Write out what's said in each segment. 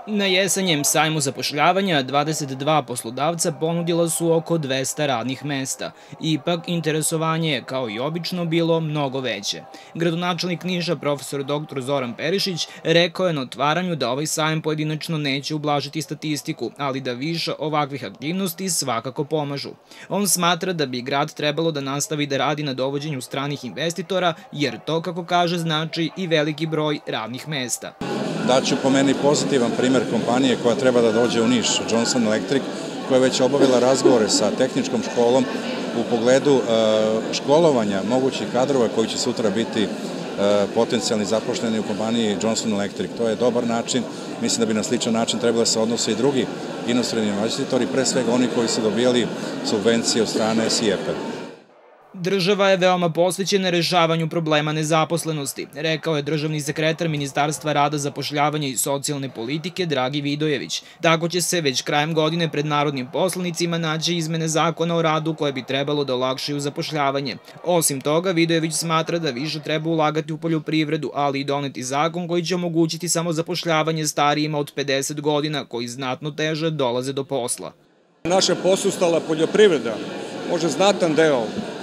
Na jesenjem sajmu zapošljavanja 22 poslodavca ponudila su oko 200 radnih mesta. Ipak, interesovanje je, kao i obično, bilo mnogo veće. Gradonačelnik Niša, profesor dr. Zoran Perišić, rekao je na otvaranju da ovaj sajam pojedinačno neće ublažiti statistiku, ali da više ovakvih aktivnosti svakako pomažu. On smatra da bi grad trebalo da nastavi da radi na dovođenju stranih investitora, jer to, kako kaže, znači i veliki broj radnih mesta. Daću po meni pozitivan primer kompanije koja treba da dođe u Niš, Johnson Electric, koja je već obavila razgovore sa tehničkom školom u pogledu školovanja mogućih kadrova koji će sutra biti potencijalni zaposleni u kompaniji Johnson Electric. To je dobar način, mislim da bi na sličan način trebalo da se odnose i drugi inostrani investitori, pre svega oni koji su dobijali subvencije od strane SIEP-a. Država je veoma posvećena rešavanju problema nezaposlenosti, rekao je državni sekretar Ministarstva rada, zapošljavanja i socijalne politike Dragi Vidojević. Tako će se već krajem godine pred narodnim poslanicima naći izmene zakona o radu koje bi trebalo da olakšaju zapošljavanje. Osim toga, Vidojević smatra da više treba ulagati u poljoprivredu, ali i doneti zakon koji će omogućiti samo zapošljavanje starijima od 50 godina koji znatno teže dolaze do posla. Naša posustala poljoprivreda može znatan deo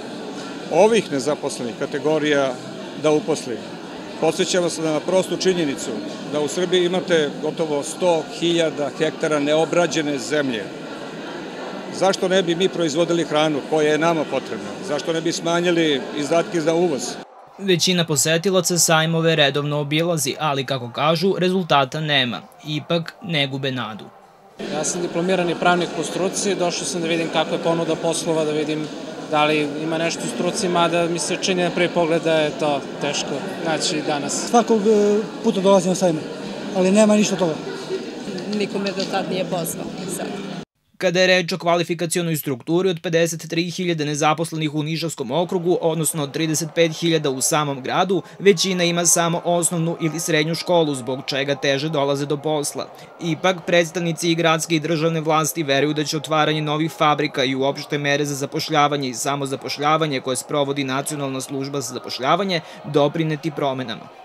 ovih nezaposlenih kategorija da uposli. Podsjećamo se na prostu činjenicu da u Srbiji imate gotovo 100.000 hektara neobrađene zemlje. Zašto ne bi mi proizvodili hranu koja je nama potrebna? Zašto ne bi smanjili izdatke za uvoz? Većina posetilaca sajmove redovno obilazi, ali kako kažu, rezultata nema. Ipak ne gube nadu. Ja sam diplomirani pravnik po struci, došao sam da vidim kakva je ponuda poslova, da vidim da li ima nešto u struci, mada mi se čini na prvi pogled da je to teško naći danas. Svakog puta dolazim na sajme, ali nema ništa toga. Nikome do tad nije posao. Kada je reč o kvalifikacionoj strukturi, od 53.000 nezaposlenih u Nišavskom okrugu, odnosno 35.000 u samom gradu, većina ima samo osnovnu ili srednju školu, zbog čega teže dolaze do posla. Ipak, predstavnici i gradske i državne vlasti veruju da će otvaranje novih fabrika i uopšte mere za zapošljavanje i samozapošljavanje koje sprovodi Nacionalna služba za zapošljavanje doprineti promenama.